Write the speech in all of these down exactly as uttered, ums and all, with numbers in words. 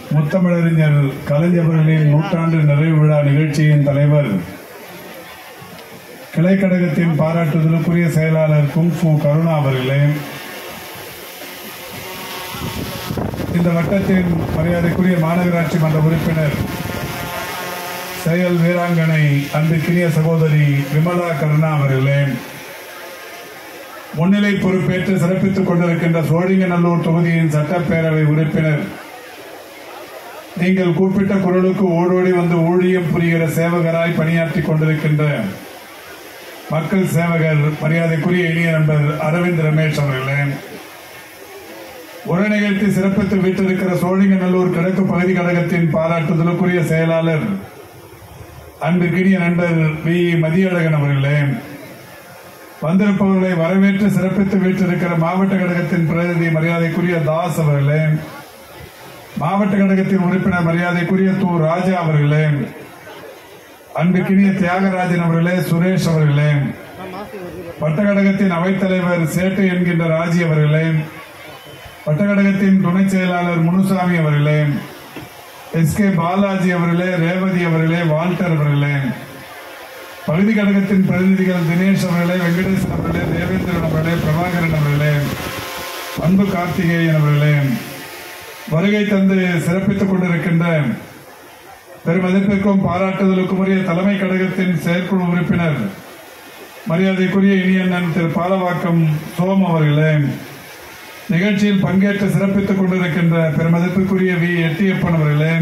முத்தமிழறிஞர் கலைஞர்களின் நூற்றாண்டு நிறைவு விழா நிகழ்ச்சியின் தலைவர் கிளைக்கழகத்தின் பாராட்டுதலுக்குரிய செயலாளர் குங் ஃபு கருணா அவர்களே, இந்த வட்டத்தின் மரியாதைக்குரிய மாநகராட்சி மன்ற உறுப்பினர் செயல் வீராங்கனை அன்புக்கினிய சகோதரி விமலா கருணா அவர்களே, முன்னிலை பொறுப்பேற்று சிறப்பித்துக் கொண்டிருக்கின்ற சோழிங்கநல்லூர் தொகுதியின் சட்டப்பேரவை உறுப்பினர், நீங்கள் கூப்பிட்ட குரலுக்கு ஓடோடி வந்து ஊழியம் புரிகிற சேவகராய் பணியாற்றிக் கொண்டிருக்கின்ற மக்கள் சேவகர் மரியாதைக்குரிய இனிய நண்பர் அரவிந்த் ரமேஷ் அவர்களே, உரை நிகழ்த்தி சிறப்பித்து வீட்டிருக்கிற சோழிங்கநல்லூர் கிழக்கு பகுதி கழகத்தின் பாராட்டுதலுக்குரிய செயலாளர் அன்புக்கினிய நண்பர் வி மதியழகன் அவர்களே, வந்திருப்பவர்களை வரவேற்று சிறப்பித்து வீட்டிருக்கிற மாவட்ட கழகத்தின் பிரதிநிதி மரியாதைக்குரிய தாஸ் அவர்களே, மாவட்ட கழகத்தின் உறுப்பினர் மரியாதைக்குரிய து ராஜா அவர்களே, அன்புக்கினிய தியாகராஜன் அவர்களே, சுரேஷ் அவர்களே, வட்டக்கழகத்தின் அவைத்தலைவர் சேட்டு என்கின்ற ராஜி அவர்களே, வட்டக்கழகத்தின் துணை செயலாளர் முனுசாமி அவர்களே, எஸ் கே பாலாஜி அவர்களே, ரேவதி அவர்களே, வால்டர் அவர்களே, பகுதி கழகத்தின் பிரதிநிதிகள் தினேஷ் அவர்களே, வெங்கடேசன் அவர்களே, தேவேந்திரன் அவர்களே, பிரபாகரன் அவர்களே, அன்பு கார்த்திகேயன் அவர்களே, வருகை தந்து சிறப்பித்துக் கொண்டிருக்கின்ற பெருமதிப்பிற்கும் பாராட்டுதலுக்கும் உரிய தலைமை கழகத்தின் செயற்குழு உறுப்பினர் மரியாதைக்குரிய இனியண்ணன் திரு பாலவாக்கம் சோம் அவர்களே, நிகழ்ச்சியில் பங்கேற்று சிறப்பித்துக் கொண்டிருக்கின்ற பெருமதிப்புக்குரிய வி எட்டியப்பன் அவர்களே,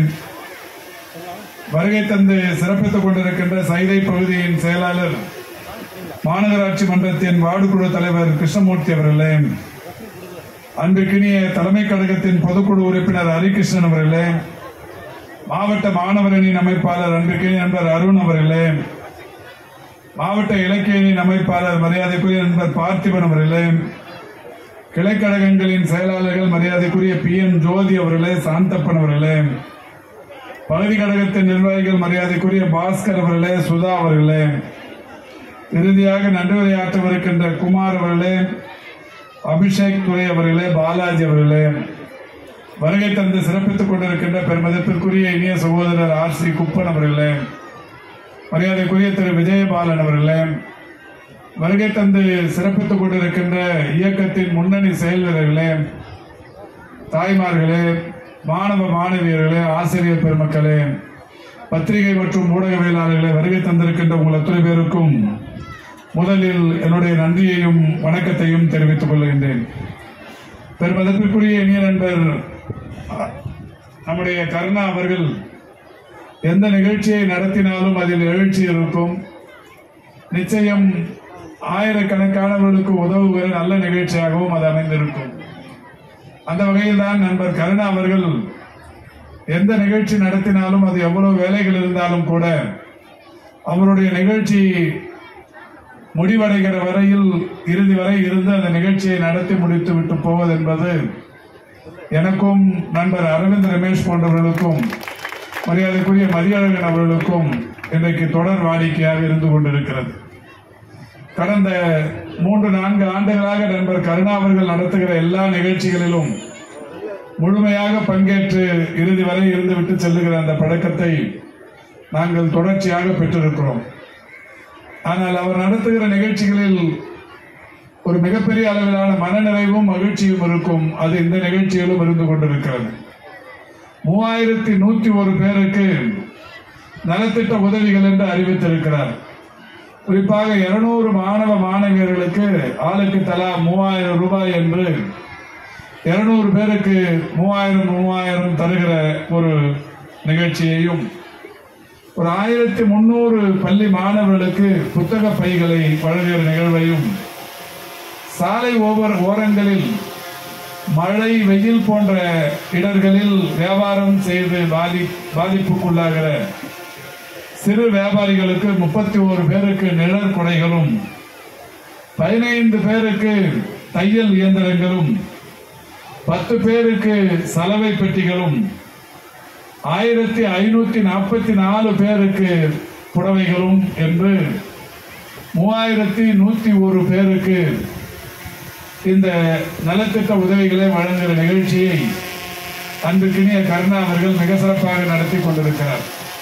வருகை தந்து சிறப்பித்துக் கொண்டிருக்கின்ற சைதை பகுதியின் செயலாளர் மாநகராட்சி மன்றத்தின் வார்டு குழு தலைவர் கிருஷ்ணமூர்த்தி அவர்களே, அன்புக்கினிய தலைமை கழகத்தின் பொதுக்குழு உறுப்பினர் ஹரிகிருஷ்ணன் அவர்களே, மாவட்ட மாணவரணியின் அமைப்பாளர் அன்புக்கினிய நண்பர் அருண் அவர்களே, மாவட்ட இலக்கியனின் அமைப்பாளர் மரியாதைக்குரிய நண்பர் பார்த்திபன் அவர்களே, கிளைக்கழகங்களின் செயலாளர்கள் மரியாதைக்குரிய பி என் ஜோதி அவர்களே, சாந்தப்பன் அவர்களே, பகுதி கழகத்தின் நிர்வாகிகள் மரியாதைக்குரிய பாஸ்கர் அவர்களே, சுதா அவர்களே, இறுதியாக நன்றியுரையாற்றவிருக்கின்ற குமார் அவர்களே, அபிஷேக் துரை அவர்களே, பாலாஜி அவர்களே, வருகை தந்து சிறப்பித்துக் கொண்டிருக்கின்ற பெருமதிப்பிற்குரிய இனிய சகோதரர் ஆர் சி குப்பன் அவர்களே, மரியாதைக்குரிய திரு விஜயபாலன் அவர்களே, வருகை தந்து சிறப்பித்துக் கொண்டிருக்கின்ற இயக்கத்தின் முன்னணி செயல் வீரர்களே, தாய்மார்களே, மாணவ மாணவியர்களே, ஆசிரியர் பெருமக்களே, பத்திரிகை மற்றும் ஊடகவியலாளர்களே, வருகை தந்திருக்கின்ற உங்கள் அத்தனை பேருக்கும் முதலில் என்னுடைய நன்றியையும் வணக்கத்தையும் தெரிவித்துக் கொள்கின்றேன். பெருமதிப்பிற்குரிய இனிய நண்பர் நம்முடைய கருணா அவர்கள் எந்த நிகழ்ச்சியை நடத்தினாலும் அதில் எழுச்சி இருக்கும். நிச்சயம் ஆயிரக்கணக்கானவர்களுக்கு உதவுகிற நல்ல நிகழ்ச்சியாகவும் அது அமைந்திருக்கும். அந்த வகையில் தான் நண்பர் கருணா அவர்கள் எந்த நிகழ்ச்சி நடத்தினாலும் அது எவ்வளவு வேலைகள் இருந்தாலும் கூட அவருடைய நிகழ்ச்சி முடிவடைகிற வரையில் இறுதி வரை இருந்து அந்த நிகழ்ச்சியை நடத்தி முடித்து விட்டு போவது என்பது எனக்கும் நண்பர் அரவிந்த் ரமேஷ் போன்றவர்களுக்கும் மரியாதைக்குரிய மதியழகன் அவர்களுக்கும் இன்றைக்கு தொடர் வாடிக்கையாக இருந்து கொண்டிருக்கிறது. கடந்த மூன்று நான்கு ஆண்டுகளாக நண்பர் கருணா அவர்கள் நடத்துகிற எல்லா நிகழ்ச்சிகளிலும் முழுமையாக பங்கேற்று இறுதி வரை இருந்துவிட்டு செல்லுகிற அந்த பழக்கத்தை நாங்கள் தொடர்ச்சியாக பெற்றிருக்கிறோம். ஆனால் அவர் நடத்துகிற நிகழ்ச்சிகளில் ஒரு மிகப்பெரிய அளவிலான மனநிறைவும் மகிழ்ச்சியும் இருக்கும். அது இந்த நிகழ்ச்சியிலும் இருந்து கொண்டிருக்கிறது. மூவாயிரத்தி நூற்றி ஒரு பேருக்கு நலத்திட்ட உதவிகள் என்று அறிவித்திருக்கிறார். குறிப்பாக இருநூறு மாணவ மாணவியர்களுக்கு ஆளுக்கு தலா மூவாயிரம் ரூபாய் என்று இருநூறு பேருக்கு மூவாயிரம் மூவாயிரம் தருகிற ஒரு நிகழ்ச்சியையும், ஒரு ஆயிரத்தி முன்னூறு பள்ளி மாணவர்களுக்கு புத்தக பைகளை வழங்குகிற நிகழ்வையும், சாலை ஓவர் ஓரங்களில் மழை வெயில் போன்ற இடர்களில் வியாபாரம் செய்து பாதி பாதிப்புக்குள்ளாகிற சிறு வியாபாரிகளுக்கு முப்பத்தி ஒரு பேருக்கு நிழற் கொடைகளும், பதினைந்து பேருக்கு தையல் இயந்திரங்களும், பத்து பேருக்கு சலவை பெட்டிகளும், ஆயிரத்தி ஐநூத்தி நாற்பத்தி நாலு பேருக்கு புடவைகளும் என்று மூவாயிரத்தி நூத்தி ஒரு பேருக்கு இந்த நலத்திட்ட உதவிகளை வழங்குகிற நிகழ்ச்சியை அன்புக்கினிய கருணா அவர்கள் மிக சிறப்பாக நடத்தி கொண்டிருக்கிறார்.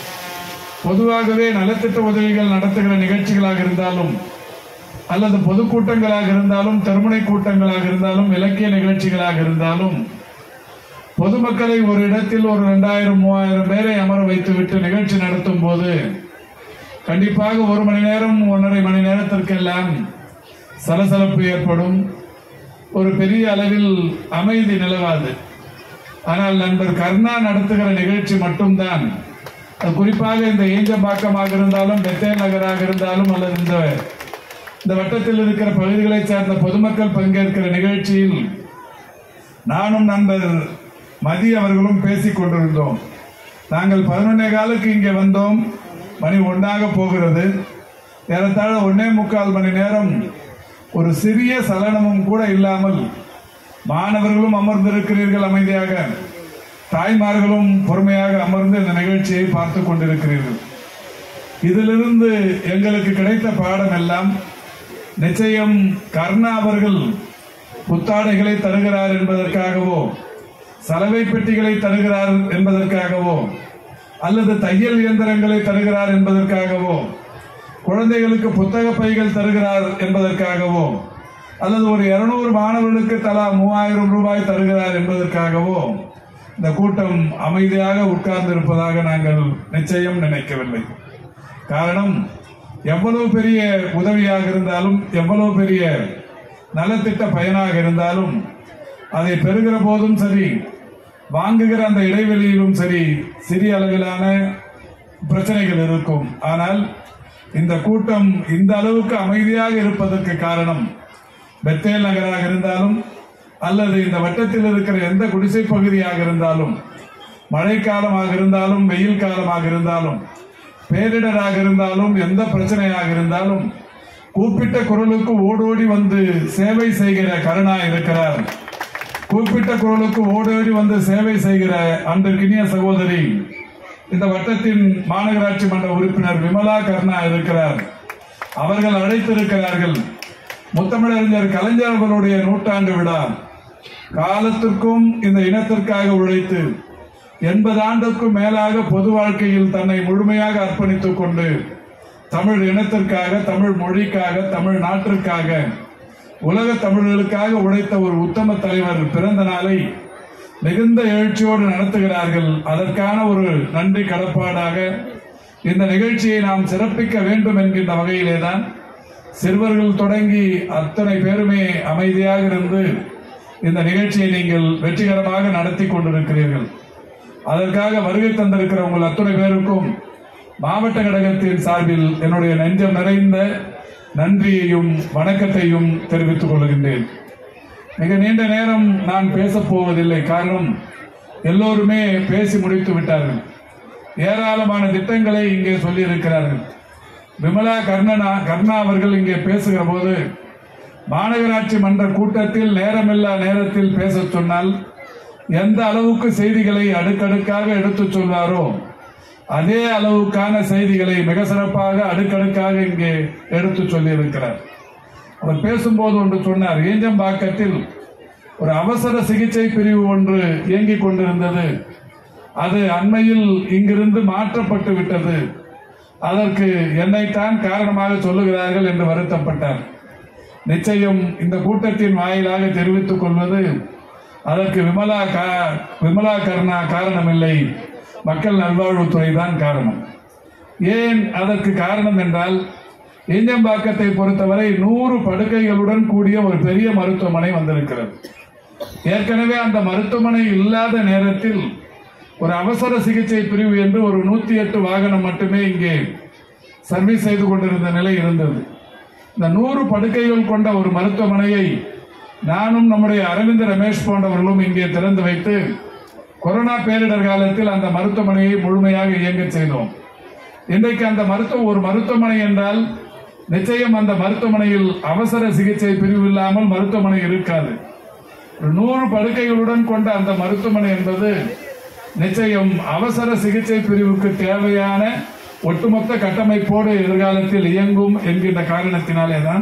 பொதுவாகவே நலத்திட்ட உதவிகள் நடத்துகிற நிகழ்ச்சிகளாக இருந்தாலும் அல்லது பொதுக்கூட்டங்களாக இருந்தாலும் திருமுனை கூட்டங்களாக இருந்தாலும் இலக்கிய நிகழ்ச்சிகளாக இருந்தாலும் பொதுமக்களை ஒரு இடத்தில் ஒரு இரண்டாயிரம் மூவாயிரம் பேரை அமர வைத்துவிட்டு நிகழ்ச்சி நடத்தும் போது கண்டிப்பாக ஒரு மணி நேரம் ஒன்றரை மணி நேரத்திற்கெல்லாம் சலசலப்பு ஏற்படும், ஒரு பெரிய அளவில் அமைதி நிலவாது. ஆனால் நண்பர் கருணா நடத்துகிற நிகழ்ச்சி மட்டும்தான், அது குறிப்பாக இந்த ஈஞ்சம்பாக்கமாக இருந்தாலும் பெத்தேல் நகராக இருந்தாலும் அல்லது இந்த இந்த வட்டத்தில் இருக்கிற பகுதிகளை சார்ந்த பொதுமக்கள் பங்கேற்கிற நிகழ்ச்சியில் நானும் நண்பர் மதி அவர்களும் பேசிக் கொண்டிருந்தோம். நாங்கள் பதினொன்னே காலுக்கு இங்கே வந்தோம், மணி ஒன்றாக போகிறது. ஏறத்தாழ ஒன்னே முக்கால் மணி நேரம் ஒரு சிறிய சலனமும் கூட இல்லாமல் மாணவர்களும் அமர்ந்திருக்கிறீர்கள், அமைதியாக தாய்மார்களும் பொறுமையாக அமர்ந்து இந்த நிகழ்ச்சியை பார்த்து கொண்டிருக்கிறீர்கள். இதிலிருந்து எங்களுக்கு கிடைத்த பாடம் எல்லாம், நிச்சயம் கருணா அவர்கள் புத்தாடைகளை தருகிறார் என்பதற்காகவோ சலவை பெட்டிகளை தருகிறார் என்பதற்காகவோ அல்லது தையல் இயந்திரங்களை தருகிறார் என்பதற்காகவோ குழந்தைகளுக்கு புத்தக பைகள் தருகிறார் என்பதற்காகவோ அல்லது ஒரு இருநூறு மாணவர்களுக்கு தலா மூவாயிரம் ரூபாய் தருகிறார் என்பதற்காகவோ இந்த கூட்டம் அமைதியாக உட்கார்ந்து இருப்பதாக நாங்கள் நிச்சயம் நினைக்கவில்லை. காரணம், எவ்வளவு பெரிய உதவியாக இருந்தாலும் எவ்வளவு பெரிய நலத்திட்ட பயனாக இருந்தாலும் அதை பெறுகிற போதும் சரி, வாங்குகிற அந்த இடைவெளியிலும் சரி, சிறிய அளவிலான பிரச்சனைகள் இருக்கும். ஆனால் இந்த கூட்டம் இந்த அளவுக்கு அமைதியாக இருப்பதற்கு காரணம், பெத்தேல் நகராக இருந்தாலும் அல்லது இந்த வட்டத்தில் இருக்கிற எந்த குடிசை பகுதியாக இருந்தாலும், மழைக்காலமாக இருந்தாலும் வெயில் காலமாக இருந்தாலும் பேரிடராக இருந்தாலும் எந்த பிரச்சனையாக இருந்தாலும் கூப்பிட்ட குரலுக்கு ஓடோடி வந்து சேவை செய்கிற கருணா இருக்கிறார். கூப்பிட்ட குரலுக்கு ஓடோடி வந்து சேவை செய்கிற அன்பிற்கினிய சகோதரி இந்த வட்டத்தின் மாநகராட்சி மன்ற உறுப்பினர் விமலா கருணா இருக்கிறார். அவர்கள் அழைத்திருக்கிறார்கள். முத்தமிழறிஞர் கலைஞர் அவர்களுடைய நூற்றாண்டு விழா காலத்திற்கும் இந்த இனத்திற்காக உழைத்து எண்பது ஆண்டுக்கும் மேலாக பொது வாழ்க்கையில் தன்னை முழுமையாக அர்ப்பணித்துக் கொண்டு தமிழ் இனத்திற்காக, தமிழ் மொழிக்காக, தமிழ் நாட்டிற்காக, உலக தமிழர்களுக்காக உழைத்த ஒரு உத்தம தலைவர் பிறந்த நாளை மிகுந்த எழுச்சியோடு நடத்துகிறார்கள். அதற்கான ஒரு நன்றி கடப்பாடாக இந்த நிகழ்ச்சியை நாம் சிறப்பிக்க வேண்டும் என்கின்ற வகையிலேதான் சிறுவர்கள் தொடங்கி அத்தனை பேருமே அமைதியாக இருந்து இந்த நிகழ்ச்சியை நீங்கள் வெற்றிகரமாக நடத்தி கொண்டிருக்கிறீர்கள். அதற்காக வருகை தந்திருக்கிற உங்கள் அத்தனை பேருக்கும் மாவட்ட கழகத்தின் சார்பில் என்னுடைய நெஞ்சம் நிறைந்த நன்றியையும் வணக்கத்தையும் தெரிவித்துக் கொள்கின்றேன். மிக நீண்ட நேரம் நான் பேசப் போவதில்லை. காரணம், எல்லோருமே பேசி முடித்து விட்டார்கள். ஏராளமான திட்டங்களை இங்கே சொல்லியிருக்கிறார்கள். விமலா கர்ணனா கர்ணா அவர்கள் இங்கே பேசுகிற போது மாநகராட்சி மன்ற கூட்டத்தில் நேரமில்லா நேரத்தில் பேச சொன்னால் எந்த அளவுக்கு செய்திகளை அடுக்கடுக்காக எடுத்துச் சொல்வாரோ அதே அளவுக்கான செய்திகளை மிக சிறப்பாக அடுக்கடுக்காக இங்கே எடுத்து சொல்லியிருக்கிறார். அவர் பேசும்போது ஒன்று சொன்னார், ஈஞ்சம்பாக்கத்தில் ஒரு அவசர சிகிச்சை பிரிவு ஒன்று இயங்கிக் கொண்டிருந்தது, அது அண்மையில் இங்கிருந்து மாற்றப்பட்டு விட்டது, அதற்கு என்னைத்தான் காரணமாக சொல்லுகிறார்கள் என்று வருத்தப்பட்டார். நிச்சயம் இந்த கூட்டத்தின் வாயிலாக தெரிவித்துக் கொள்வது, அதற்கு விமலா விமலா கருணா காரணமில்லை, மக்கள் நல்வாழ்வுத்துறை தான் காரணம். ஏன் அதற்கு காரணம் என்றால், ஈஞ்சம்பாக்கத்தை பொறுத்தவரை நூறு படுக்கைகளுடன் கூடிய ஒரு பெரிய மருத்துவமனை வந்திருக்கிறது. ஏற்கனவே அந்த மருத்துவமனை இல்லாத நேரத்தில் ஒரு அவசர சிகிச்சை பிரிவு என்று ஒரு நூத்தி எட்டு வாகனம் மட்டுமே இங்கே சர்வீஸ் செய்து கொண்டிருந்த நிலை இருந்தது. இந்த நூறு படுக்கைகள் கொண்ட ஒரு மருத்துவமனையை நானும் நம்முடைய அரவிந்த் ரமேஷ் போன்றவர்களும் இங்கே திறந்து வைத்து கொரோனா பேரிடர் காலத்தில் அந்த மருத்துவமனையை முழுமையாக இயங்க செய்தோம். இன்றைக்கு அந்த மருத்துவ ஒரு மருத்துவமனை என்றால் நிச்சயம் அந்த மருத்துவமனையில் அவசர சிகிச்சை பிரிவு இல்லாமல் மருத்துவமனை இருக்காது. நூறு படுக்கைகளுடன் கொண்ட அந்த மருத்துவமனை என்பது நிச்சயம் அவசர சிகிச்சை பிரிவுக்கு தேவையான ஒட்டுமொத்த கட்டமைப்போடு எதிர்காலத்தில் இயங்கும் என்கின்ற காரணத்தினாலே தான்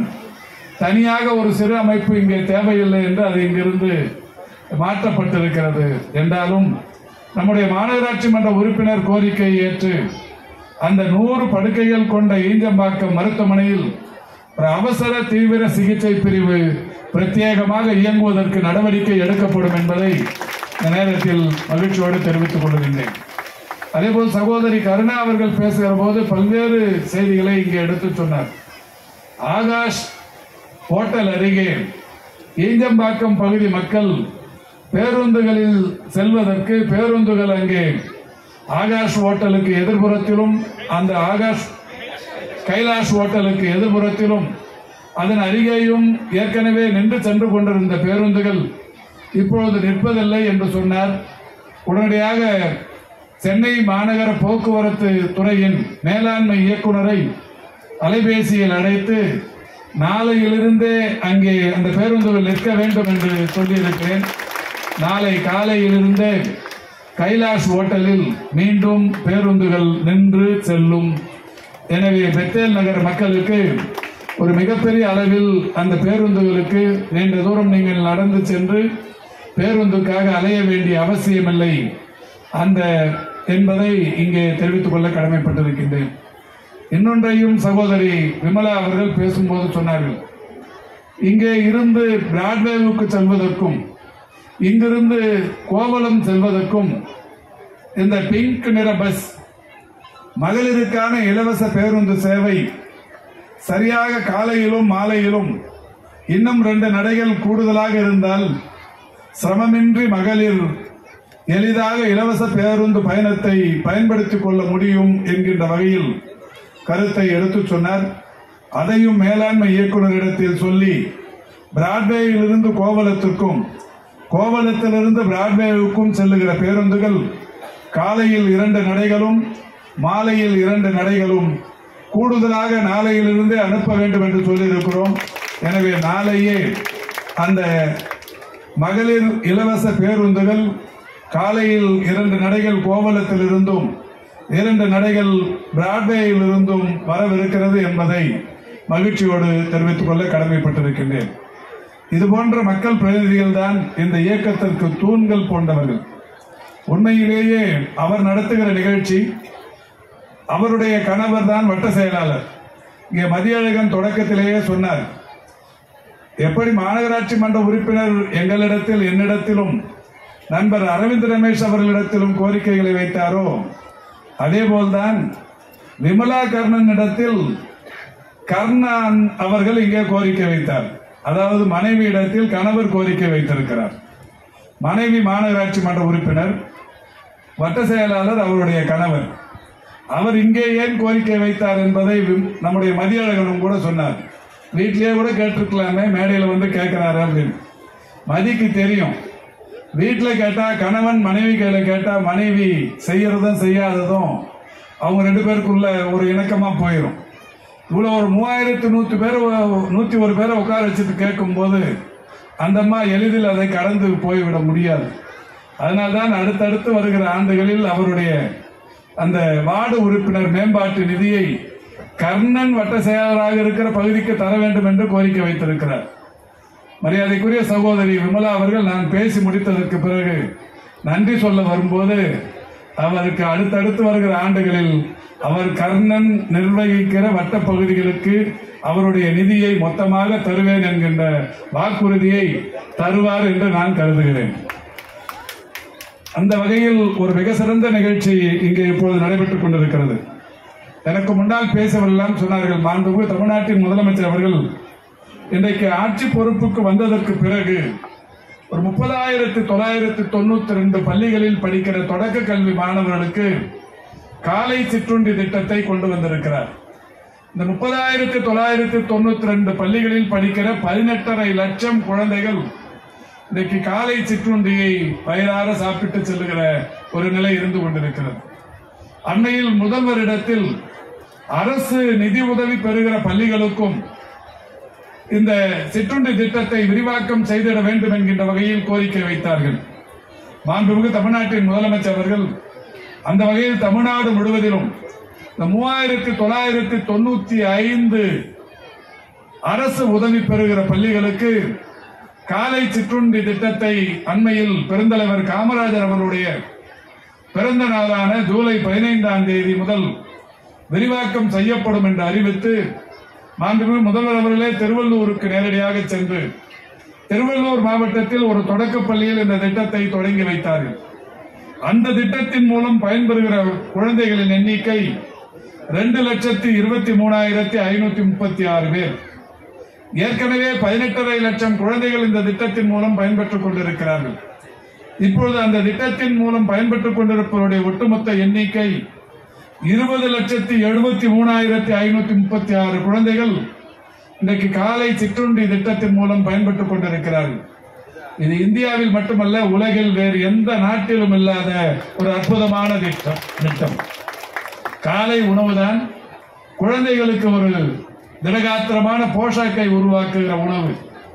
தனியாக ஒரு சிறு அமைப்பு இங்கே தேவையில்லை என்று அது இங்கிருந்து மாற்றப்பட்டிருக்கிறது. என்றாலும் நம்முடைய மாநகராட்சி மன்ற உறுப்பினர் கோரிக்கையை ஏற்று அந்த நூறு படுக்கைகள் கொண்ட ஈஞ்சம்பாக்கம் மருத்துவமனையில் ஒரு அவசர தீவிர சிகிச்சை பிரிவு பிரத்யேகமாக இயங்குவதற்கு நடவடிக்கை எடுக்கப்படும் என்பதை இந்த நேரத்தில் மகிழ்ச்சியோடு தெரிவித்துக் கொள்கின்றேன். அதேபோல் சகோதரி கருணா அவர்கள் பேசுகிற போது பல்வேறு செய்திகளை இங்கே எடுத்து சொன்னார். ஆகாஷ் ஹோட்டல் அருகே ஈஞ்சம்பாக்கம் பகுதி மக்கள் பேருந்துகளில் செல்வதற்கு பேருந்துகள் அங்கே ஆகாஷ் ஹோட்டலுக்கு எதிர்புறத்திலும் அந்த ஆகாஷ் கைலாஷ் ஹோட்டலுக்கு எதிர்புறத்திலும் அதன் அருகேயும் ஏற்கனவே நின்று சென்று கொண்டிருந்த பேருந்துகள் இப்பொழுது நிற்பதில்லை என்று சொன்னார். உடனடியாக சென்னை மாநகர போக்குவரத்து துறையின் மேலாண்மை இயக்குநரை அலைபேசியில் அழைத்து நாளையிலிருந்தே அங்கே அந்த பேருந்துகள் நிற்க வேண்டும் என்று சொல்லியிருக்கிறேன். நாளை காலையிலிருந்தே கைலாஷ் ஹோட்டலில் மீண்டும் பேருந்துகள் நின்று செல்லும். எனவே பெத்தேல் நகர் மக்களுக்கு ஒரு மிகப்பெரிய அளவில் அந்த பேருந்துகளுக்கு நீண்ட தூரம் நீங்கள் நடந்து சென்று பேருந்துக்காக அலைய வேண்டிய அவசியமில்லை அந்த என்பதை இங்கே தெரிவித்துக் கொள்ள கடமைப்பட்டிருக்கின்றேன். இன்னொன்றையும் சகோதரி விமலா அவர்கள் பேசும்போது சொன்னார்கள், இங்கே இருந்து பிராட்வேவுக்கு செல்வதற்கும் இங்கிருந்து கோவளம் செல்வதற்கும் இந்த பிங்க் நிற பஸ் மகளிருக்கான இலவச பேருந்து சேவை சரியாக காலையிலும் மாலையிலும் இன்னும் ரெண்டு நடைகள் கூடுதலாக இருந்தால் சிரமமின்றி மகளிர் எளிதாக இலவச பேருந்து பயணத்தை பயன்படுத்திக் கொள்ள முடியும் என்கின்ற வகையில் கருத்தை எடுத்து சொன்னார். அதையும் மேலாண்மை இயக்குநரிடத்தில் சொல்லி பிராட்வேயிலிருந்து கோவளத்திற்கும் கோவளத்திலிருந்து பிராட்வேவுக்கும் செல்லுகிற பேருந்துகள் காலையில் இரண்டு நடைகளும் மாலையில் இரண்டு நடைகளும் கூடுதலாக நாளையிலிருந்தே அனுப்ப வேண்டும் என்று சொல்லியிருக்கிறோம். எனவே நாளையே அந்த மகளிர் இலவச பேருந்துகள் காலையில் இரண்டு நடைகள் கோவளத்தில் இருந்தும் இரண்டு நடைகள் பிராட்வேயில் இருந்தும் வரவிருக்கிறது என்பதை மகிழ்ச்சியோடு தெரிவித்துக் கொள்ள கடமைப்பட்டிருக்கின்றேன். இதுபோன்ற மக்கள் பிரதிநிதிகள் தான் இந்த இயக்கத்திற்கு தூண்கள் போன்றவர்கள். உண்மையிலேயே அவர் நடத்துகிற நிகழ்ச்சி, அவருடைய கணவர் தான் வட்ட செயலாளர். இங்கே மதியழகன் தொடக்கத்திலேயே சொன்னார், எப்படி மாநகராட்சி மன்ற உறுப்பினர் எங்களிடத்தில் என்னிடத்திலும் நண்பர் அரவிந்த் ரமேஷ் அவர்களிடத்திலும் கோரிக்கைகளை வைத்தாரோ அதே போல்தான் விமலா கர்ணன் இடத்தில் கர்ணன் அவர்கள் இங்கே கோரிக்கை வைத்தார். அதாவது மனைவி இடத்தில் கணவர் கோரிக்கை வைத்திருக்கிறார். மனைவி மாநகராட்சி மன்ற உறுப்பினர், வட்ட செயலாளர் அவருடைய கணவர். அவர் இங்கே ஏன் கோரிக்கை வைத்தார் என்பதை நம்முடைய மதியழகனும் கூட சொன்னார். வீட்டிலேயே கூட கேட்டிருக்கலாமே, மேடையில் வந்து கேட்கிறாரு அப்படின்னு. மதிக்கு தெரியும், வீட்டில் கேட்டா கணவன் மனைவி கையில கேட்டா மனைவி செய்யறதும் செய்யாததும் அவங்க ரெண்டு பேருக்குள்ள ஒரு இணக்கமா போயிடும். இவ்வளவு ஒரு மூவாயிரத்து நூத்தி பேர் நூத்தி ஒரு பேரை உட்கார வச்சுட்டு கேட்கும் போது அந்த அம்மா எளிதில் அதை கடந்து போய்விட முடியாது. அதனால்தான் அடுத்தடுத்து வருகிற ஆண்டுகளில் அவருடைய அந்த வார்டு உறுப்பினர் மேம்பாட்டு நிதியை கர்ணன் வட்ட செயலராக இருக்கிற பகுதிக்கு தர வேண்டும் என்று கோரிக்கை வைத்திருக்கிறார். மரியாதைக்குரிய சகோதரி விமலா அவர்கள் நான் பேசி முடித்ததற்கு பிறகு நன்றி சொல்ல வரும்போது அவருக்கு அடுத்தடுத்து வருகிற ஆண்டுகளில் அவர் கர்ணன் நிர்வகிக்கிற வட்ட பகுதிகளுக்கு அவருடைய நிதியை மொத்தமாக தருவேன் என்கின்ற வாக்குறுதியை தருவார் என்று நான் கருதுகிறேன். அந்த வகையில் ஒரு மிக சிறந்த நிகழ்ச்சி இங்கே இப்பொழுது நடைபெற்றுக் கொண்டிருக்கிறது. எனக்கு முன்னால் பேசியவர்கள் சொன்னார்கள், மாண்புமிகு தமிழ்நாட்டின் முதலமைச்சர் அவர்கள் இன்றைக்கு ஆட்சி பொறுப்புக்கு வந்ததற்கு பிறகு ஒரு முப்பதாயிரத்தி தொள்ளாயிரத்தி தொண்ணூத்தி ரெண்டு பள்ளிகளில் படிக்கிற தொடக்க கல்வி மாணவர்களுக்கு காலை சிற்றுண்டி திட்டத்தை கொண்டு வந்திருக்கிறார். இந்த முப்பதாயிரத்தி தொள்ளாயிரத்தி தொண்ணூத்தி ரெண்டு பள்ளிகளில் படிக்கிற பதினெட்டரை லட்சம் குழந்தைகள் இன்றைக்கு காலை சிற்றுண்டியை வயிறார சாப்பிட்டு செல்லுகிற ஒரு நிலை இருந்து கொண்டிருக்கிறது. அண்மையில் முதல்வரிடத்தில் அரசு நிதி உதவி பெறுகிற பள்ளிகளுக்கும் இந்த சிற்றுண்டி திட்டத்தை விரிவாக்கம் செய்திட வேண்டும் என்கின்ற வகையில் கோரிக்கை வைத்தார்கள். மாண்புமிகு தமிழ்நாட்டின் முதலமைச்சர் அவர்கள் அந்த வகையில் தமிழ்நாடு முழுவதிலும் இந்த மூவாயிரத்தி தொள்ளாயிரத்தி தொண்ணூத்தி ஐந்து அரசு உதவி பெறுகிற பள்ளிகளுக்கு காலை சிற்றுண்டி திட்டத்தை அண்மையில் பெருந்தலைவர் காமராஜர் அவருடைய பிறந்த நாளான ஜூலை பதினைந்தாம் தேதி முதல் விரிவாக்கம் செய்யப்படும் என்று அறிவித்து மாண்புமிகு முதல்வர் அவர்களே திருவள்ளூருக்கு நேரடியாக சென்று திருவள்ளூர் மாவட்டத்தில் ஒரு தொடக்கப் பள்ளியில் இந்த திட்டத்தை தொடங்கி வைத்தார்கள். அந்த திட்டத்தின் மூலம் பயன்பெறுகிற குழந்தைகளின் எண்ணிக்கை இரண்டு லட்சத்தி இருபத்தி மூணாயிரத்தி ஐநூத்தி முப்பத்தி ஆறு பேர். ஏற்கனவே பதினெட்டரை லட்சம் குழந்தைகள் இந்த திட்டத்தின் மூலம் பயன்பெற்றுக் கொண்டிருக்கிறார்கள். இப்பொழுது அந்த திட்டத்தின் மூலம் பயன்பெற்றுக் கொண்டிருப்பவருடைய ஒட்டுமொத்த எண்ணிக்கை இருபது லட்சத்தி எழுபத்தி மூணாயிரத்தி ஐநூத்தி முப்பத்தி ஆறு குழந்தைகள் இன்றைக்கு காலை சிற்றுண்டி திட்டத்தின் மூலம் பயன்பெற்றுக் கொண்டிருக்கிறார்கள். இது இந்தியாவில் மட்டுமல்ல, உலகில் வேறு எந்த நாட்டிலும் இல்லாத ஒரு அற்புதமான திட்டம் திட்டம் காலை உணவுதான் குழந்தைகளுக்கு ஒரு திடகாத்திரமான போஷாக்கை உருவாக்குகிற உணவு.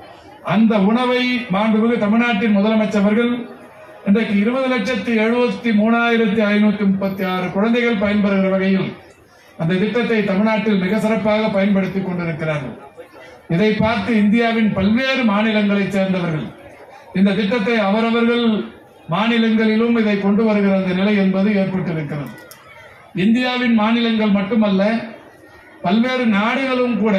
அந்த உணவை மாண்புமிகு தமிழ்நாட்டின் முதலமைச்சர்கள் இன்றைக்கு இருபது லட்சத்தி எழுபத்தி மூணாயிரத்தி ஐநூத்தி முப்பத்தி ஆறு குழந்தைகள் பயன்பெறுகிற வகையில் அந்த திட்டத்தை தமிழ்நாட்டில் மிக சிறப்பாக பயன்படுத்திக் கொண்டிருக்கிறார்கள். இதை பார்த்து இந்தியாவின் பல்வேறு மாநிலங்களைச் சேர்ந்தவர்கள் இந்த திட்டத்தை அவரவர்கள் மாநிலங்களிலும் இதை கொண்டு வருகிற அந்த நிலை என்பது ஏற்பட்டிருக்கிறது. இந்தியாவின் மாநிலங்கள் மட்டுமல்ல, பல்வேறு நாடுகளும் கூட,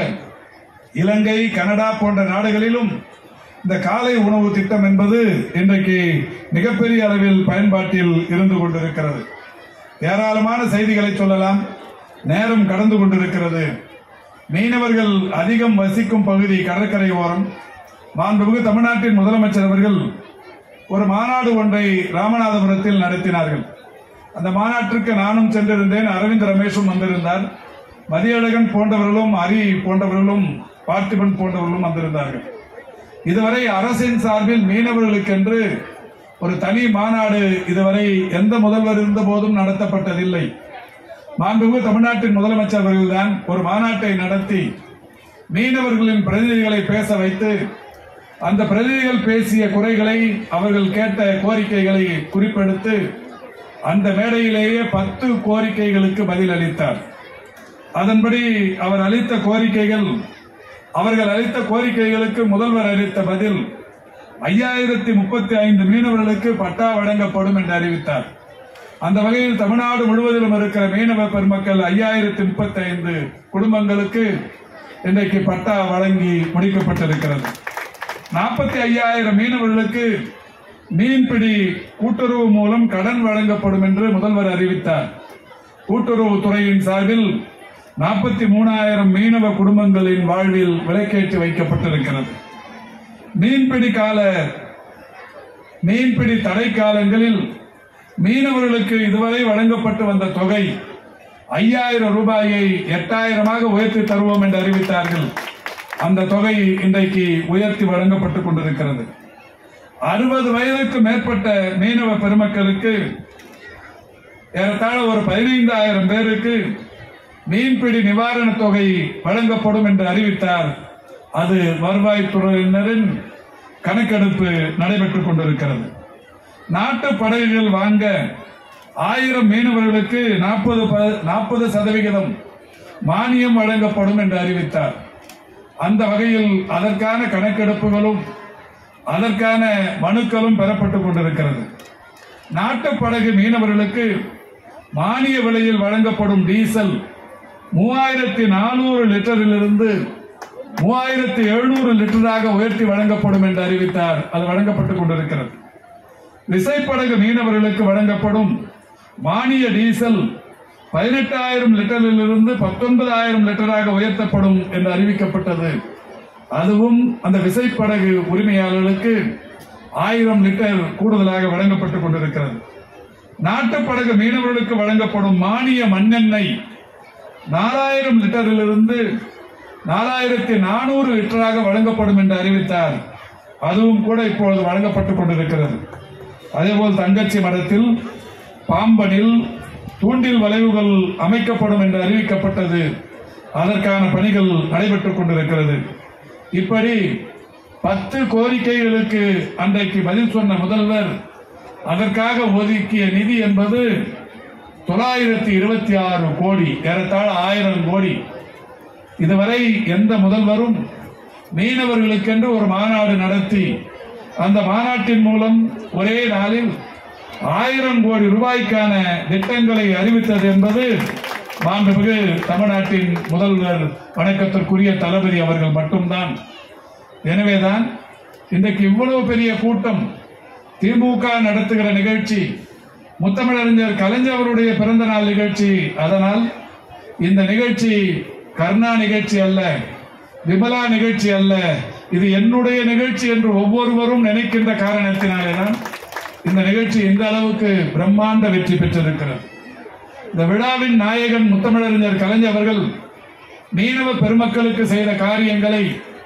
இலங்கை, கனடா போன்ற நாடுகளிலும் இந்த காலை உணவு திட்டம் என்பது இன்றைக்கு மிகப்பெரிய அளவில் பயன்பாட்டில் இருந்து கொண்டிருக்கிறது. ஏராளமான செய்திகளை சொல்லலாம், நேரம் கடந்து கொண்டிருக்கிறது. மீனவர்கள் அதிகம் வசிக்கும் பகுதி கடற்கரை ஓரம். மாண்புமிகு தமிழ்நாட்டின் முதலமைச்சர் அவர்கள் ஒரு மாநாடு ஒன்றை ராமநாதபுரத்தில் நடத்தினார்கள். அந்த மாநாட்டிற்கு நானும் சென்றிருந்தேன், அரவிந்த் ரமேஷும் வந்திருந்தார், மதியழகன் போன்றவர்களும், அரி போன்றவர்களும், பார்த்திபன் போன்றவர்களும் வந்திருந்தார்கள். இதுவரை அரசின் சார்பில் மீனவர்களுக்கென்று ஒரு தனி மாநாடு இதுவரை எந்த முதல்வர் இருந்த போதும் நடத்தப்பட்டதில்லை. மாண்புமிகு தமிழ்நாட்டின் முதலமைச்சர் அவர்கள்தான் ஒரு மாநாட்டை நடத்தி மீனவர்களின் பிரதிநிதிகளை பேச வைத்து அந்த பிரதிநிதிகள் பேசிய குறைகளை, அவர்கள் கேட்ட கோரிக்கைகளை குறிப்பெடுத்து அந்த மேடையிலேயே பத்து கோரிக்கைகளுக்கு பதில் அளித்தார். அதன்படி அவர் அளித்த கோரிக்கைகள், அவர்கள் அளித்த கோரிக்கைகளுக்கு முதல்வர் அளித்த பதில் ஐயாயிரத்தி முப்பத்தி ஐந்து மீனவர்களுக்கு பட்டா வழங்கப்படும் என்று அறிவித்தார். அந்த வகையில் தமிழ்நாடு முழுவதிலும் இருக்கிற மீனவ பெருமக்கள் ஐயாயிரத்தி முப்பத்தி ஐந்து குடும்பங்களுக்கு இன்றைக்கு பட்டா வழங்கி முடிக்கப்பட்டிருக்கிறது. நாற்பத்தி ஐயாயிரம் மீனவர்களுக்கு மீன்பிடி கூட்டுறவு மூலம் கடன் வழங்கப்படும் என்று முதல்வர் அறிவித்தார். கூட்டுறவு துறையின் சார்பில் நாற்பத்தி மூணாயிரம் மீனவ குடும்பங்களின் வாழ்வில் விலக்கேற்றி வைக்கப்பட்டிருக்கிறது. மீன்பிடி கால மீன்பிடி தடை காலங்களில் மீனவர்களுக்கு இதுவரை வழங்கப்பட்டு வந்த தொகை ஐயாயிரம் ரூபாயை எட்டாயிரமாக உயர்த்தி தருவோம் என்று அறிவித்தார்கள். அந்த தொகை இன்றைக்கு உயர்த்தி வழங்கப்பட்டுக் கொண்டிருக்கிறது. அறுபது வயதுக்கு மேற்பட்ட மீனவ பெருமக்களுக்கு ஏறத்தாழ ஒரு பதினைந்தாயிரம் பேருக்கு மீன்பிடி நிவாரண தொகை வழங்கப்படும் என்று அறிவித்தார். அது வருவாய்த்துறையினரின் கணக்கெடுப்பு நடைபெற்றுக் கொண்டிருக்கிறது. நாட்டு படகுகள் வாங்க ஆயிரம் மீனவர்களுக்கு நாற்பது நாற்பது சதவிகிதம் மானியம் வழங்கப்படும் என்று அறிவித்தார். அந்த வகையில் அதற்கான கணக்கெடுப்புகளும் அதற்கான மனுக்களும் பெறப்பட்டுக் கொண்டிருக்கிறது. நாட்டு படகு மீனவர்களுக்கு மானிய விலையில் வழங்கப்படும் டீசல் மூவாயிரத்தி நானூறு லிட்டரிலிருந்து மூவாயிரத்தி எழுநூறு லிட்டராக உயர்த்தி வழங்கப்படும் என்று அறிவித்தார். அது வழங்கப்பட்டுக் கொண்டிருக்கிறது. விசைப்படகு மீனவர்களுக்கு வழங்கப்படும் மானிய டீசல் பதினெட்டாயிரம் லிட்டரிலிருந்து பத்தொன்பதாயிரம் லிட்டராக உயர்த்தப்படும் என்று அறிவிக்கப்பட்டது. அதுவும் அந்த விசைப்படகு உரிமையாளர்களுக்கு ஆயிரம் லிட்டர் கூடுதலாக வழங்கப்பட்டுக் கொண்டிருக்கிறது. நாட்டுப்படகு மீனவர்களுக்கு வழங்கப்படும் மானிய மண்ணெண்ணெய் நாலாயிரம் லிட்டரிலிருந்து நாலாயிரத்தி நானூறு லிட்டராக வழங்கப்படும் என்று அறிவித்தார். அதுவும் கூட இப்பொழுது வழங்கப்பட்டுக் கொண்டிருக்கிறது. அதேபோல் தங்கச்சி மடத்தில், பாம்பனில் தூண்டில் வளைவுகள் அமைக்கப்படும் என்று அறிவிக்கப்பட்டது. அதற்கான பணிகள் நடைபெற்றுக் கொண்டிருக்கிறது. இப்படி பத்து கோரிக்கைகளுக்கு அன்றைக்கு பதில் சொன்ன முதல்வர் அதற்காக ஒதுக்கிய நிதி என்பது தொள்ளாயிரத்தி இருபத்தி ஆறு கோடி, ஏறத்தாழ ஆயிரம் கோடி. இதுவரை எந்த முதல்வரும் மீனவர்களுக்கென்று ஒரு மாநாடு நடத்தி அந்த மாநாட்டின் மூலம் ஒரே நாளில் ஆயிரம் கோடி ரூபாய்க்கான திட்டங்களை அறிவித்தது என்பது மாண்புமிகு தமிழ்நாட்டின் முதல்வர் வணக்கத்திற்குரிய தளபதி அவர்கள் மட்டும்தான். எனவேதான் இன்றைக்கு இவ்வளவு பெரிய கூட்டம் திமுக நடத்துகிற நிகழ்ச்சி, முத்தமிழறிஞர் கலைஞர் அவருடைய பிறந்த நாள் நிகழ்ச்சி. அதனால் இந்த நிகழ்ச்சி கருணா நிகழ்ச்சி அல்ல, விமலா நிகழ்ச்சி அல்ல, இது என்னுடைய நிகழ்ச்சி என்று ஒவ்வொருவரும் நினைக்கின்ற காரணத்தினாலேதான் இந்த நிகழ்ச்சி இந்த அளவுக்கு பிரம்மாண்ட வெற்றி பெற்றிருக்கிறது. இந்த விழாவின் நாயகன் முத்தமிழறிஞர் கலைஞர் அவர்கள் மீனவ பெருமக்களுக்கு செய்த காரியங்களை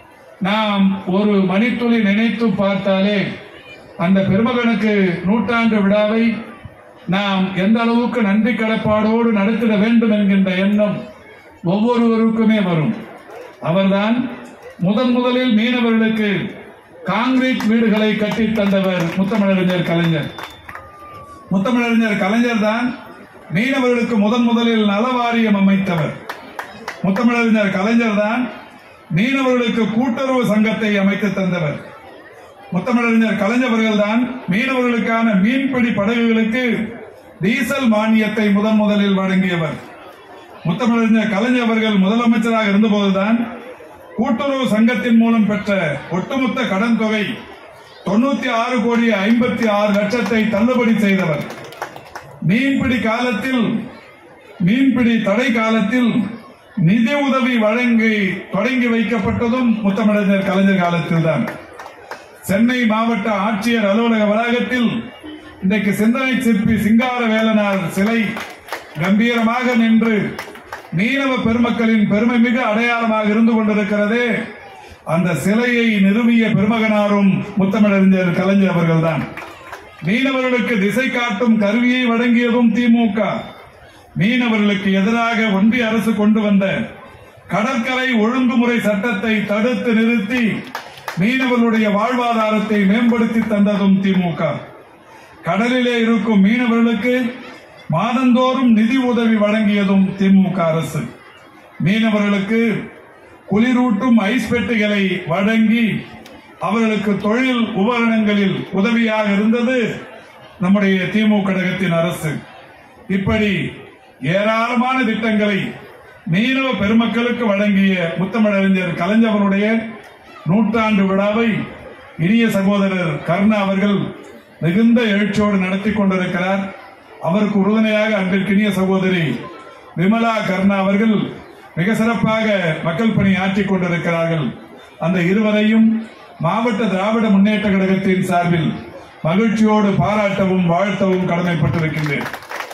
நாம் ஒரு மணித்துளி நினைத்து பார்த்தாலே அந்த பெருமகனுக்கு நூற்றாண்டு விழாவை நாம் எந்த அளவுக்கு நன்றி கடப்பாடோடு நடத்திட வேண்டும் என்கின்ற எண்ணம் ஒவ்வொருவருக்குமே வரும். அவர்தான் முதன் முதலில் மீனவர்களுக்கு காங்கிரீட் வீடுகளை கட்டி தந்தவர் முத்தமிழறிஞர் கலைஞர். முத்தமிழறிஞர் கலைஞர் தான் மீனவர்களுக்கு முதன் முதலில் நலவாரியம் அமைத்தவர். முத்தமிழறிஞர் கலைஞர் தான் மீனவர்களுக்கு கூட்டுறவு சங்கத்தை அமைத்து தந்தவர். முத்தமிழறிஞர் கலைஞர் அவர்கள் தான் மீனவர்களுக்கான மீன்பிடி படகுகளுக்கு டீசல் மானியத்தை முதன் முதலில் வழங்கியவர். முத்தமிழறிஞர் கலைஞர் அவர்கள் முதலமைச்சராக இருந்தபோதுதான் கூட்டுறவு சங்கத்தின் மூலம் பெற்ற ஒட்டுமொத்த கடன் தொகை தொண்ணூத்தி ஆறு கோடி ஐம்பத்தி ஆறு லட்சத்தை தள்ளுபடி செய்தவர். மீன்பிடி காலத்தில் மீன்பிடி தடை காலத்தில் நிதி உதவி வழங்கி தொடங்கி வைக்கப்பட்டதும் முத்தமிழறிஞர் கலைஞர் காலத்தில் தான். சென்னை மாவட்ட ஆட்சியர் அலுவலக வளாகத்தில் இன்றைக்கு சிந்தனை சிற்பி சிங்கார வேலனார் சிலை கம்பீரமாக நின்று மீனவ பெருமக்களின் பெருமை மிக அடையாளமாக இருந்து கொண்டிருக்கிறதே, அந்த சிலையை நிறுவிய பெருமகனாரும் முத்தமிழறிஞர் கலைஞர் அவர்கள்தான். மீனவர்களுக்கு திசை காட்டும் கருவியை வழங்கியதும் திமுக. மீனவர்களுக்கு எதிராக ஒன்றிய அரசு கொண்டு வந்த கடற்கரை ஒழுங்குமுறை சட்டத்தை தடுத்து நிறுத்தி மீனவர்களுடைய வாழ்வாதாரத்தை மேம்படுத்தி தந்ததும் திமுக. கடலிலே இருக்கும் மீனவர்களுக்கு மாதந்தோறும் நிதி உதவி வழங்கியதும் திமுக அரசு. மீனவர்களுக்கு குளிரூட்டும் ஐஸ் பெட்டிகளை வழங்கி அவர்களுக்கு தொழில் உபகரணங்களில் உதவியாக இருந்தது நம்முடைய திமுக கழகத்தின் அரசு. இப்படி ஏராளமான திட்டங்களை மீனவ பெருமக்களுக்கு வழங்கிய முத்தமிழறிஞர் கலைஞர் அவருடைய நூற்றாண்டு விழாவை இனிய சகோதரர் கருணா அவர்கள் மிகுந்த எழுச்சியோடு நடத்தி கொண்டிருக்கிறார். அவருக்கு உறுதுணையாக அன்பிற்கினிய சகோதரி விமலா கருணா அவர்கள் மிக சிறப்பாக மக்கள் பணி ஆற்றிக் கொண்டிருக்கிறார்கள். அந்த இருவரையும் மாவட்ட திராவிட முன்னேற்ற கழகத்தின் சார்பில் மகிழ்ச்சியோடு பாராட்டவும் வாழ்த்தவும் கடமைப்பட்டிருக்கின்றேன்.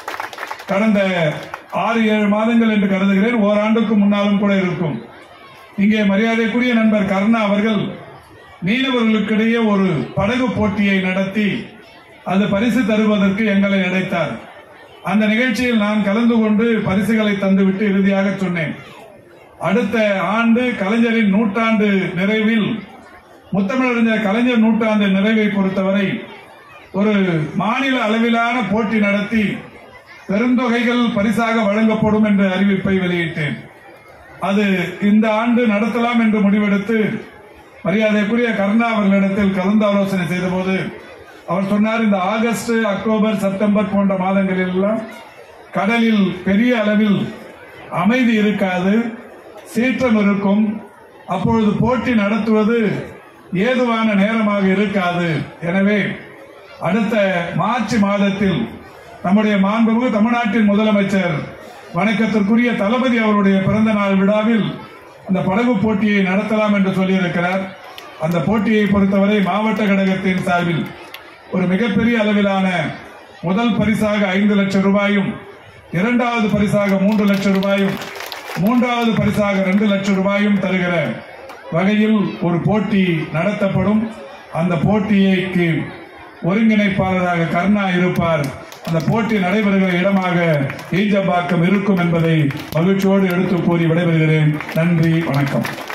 கடந்த ஆறு ஏழு மாதங்கள் என்று கருதுகிறேன், ஓராண்டுக்கு முன்னாலும் கூட இருக்கும். இங்கே மரியாதைக்குரிய நண்பர் கருணா அவர்கள் மீனவர்களுக்கிடையே ஒரு படகு போட்டியை நடத்தி அது பரிசு தருவதற்கு எங்களை அழைத்தார். அந்த நிகழ்ச்சியில் நான் கலந்து கொண்டு பரிசுகளை தந்துவிட்டு இறுதியாக சொன்னேன், அடுத்த ஆண்டு கலைஞரின் நூற்றாண்டு நிறைவில் முத்தமிழறிஞர் கலைஞர் நூற்றாண்டு நிறைவை பொறுத்தவரை ஒரு மாநில அளவிலான போட்டி நடத்தி பெருந்தொகைகள் பரிசாக வழங்கப்படும் என்ற அறிவிப்பை வெளியிட்டேன். அது இந்த ஆண்டு நடத்தலாம் என்று முடிவெடுத்து மரியாதைக்குரிய கருணா அவர்களிடத்தில் கலந்து ஆலோசனை செய்தபோது அவர் சொன்னார், இந்த ஆகஸ்ட் அக்டோபர் செப்டம்பர் போன்ற மாதங்களில் எல்லாம் கடலில் பெரிய அளவில் அமைதி இருக்காது, சீற்றம் இருக்கும், அப்பொழுது போட்டி நடத்துவது ஏதுவான நேரமாக இருக்காது. எனவே அடுத்த மார்ச் மாதத்தில் நம்முடைய மாண்புமிகு தமிழ்நாட்டின் முதலமைச்சர் வணக்கத்திற்குரிய தளபதி அவருடைய பிறந்த நாள் விழாவில் அந்த படகு போட்டியை நடத்தலாம் என்று சொல்லியிருக்கிறார். அந்த போட்டியை பொறுத்தவரை மாவட்ட கழகத்தின் சார்பில் ஒரு மிகப்பெரிய அளவிலான முதல் பரிசாக ஐந்து லட்சம் ரூபாயும், இரண்டாவது பரிசாக மூன்று லட்சம் ரூபாயும், மூன்றாவது பரிசாக இரண்டு லட்சம் ரூபாயும் தருகிற வகையில் ஒரு போட்டி நடத்தப்படும். அந்த போட்டிக்கு ஒருங்கிணைப்பாளராக கருணா இருப்பார். அந்த போட்டி நடைபெறுகிற இடமாக ஈஞ்சம்பாக்கம் இருக்கும் என்பதை மகிழ்ச்சியோடு எடுத்து கூறி விடைபெறுகிறேன். நன்றி, வணக்கம்.